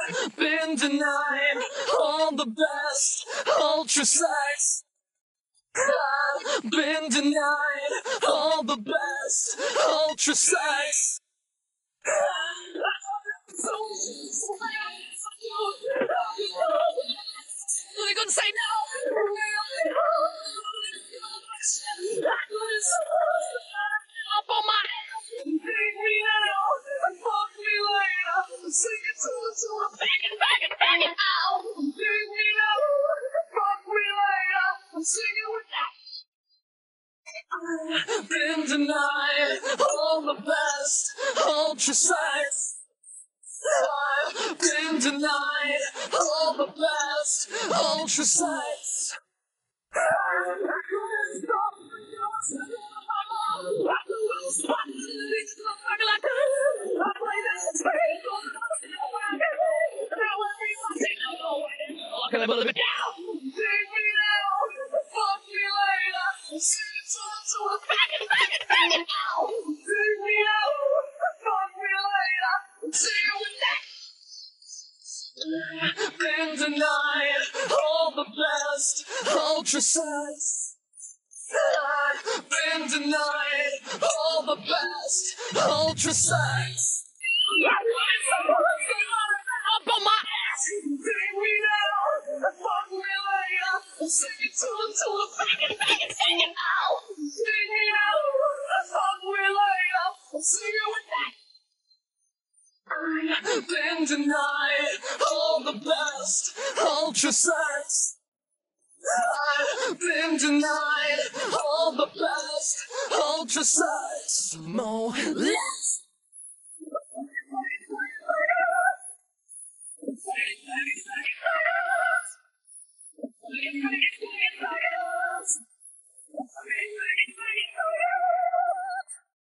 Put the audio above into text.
I've been denied all the best ultra sex. I've been denied all the best ultra sex. They couldn't say no. Up on my take me now, fuck me later. Sing it to the back and back and back and out. Take me now, fuck me later. I'm singing with that. I've been denied all the best ultra sex. I've been denied all the best ultra sex. Can I believe it now? Take me now, fuck me later. Sing it to the back and back and back and out. Take me out, fuck me later. Sing it with that. Been denied all the best ultra sex. I've been denied all the best ultra sex. Up on my ass. Take me now, fuck me later. Sing it to the back and back and sing it out. Take me out, fuck me later. Sing it with that. I've been denied all the best ultra sex. I've been denied all the best ultra sex. More less.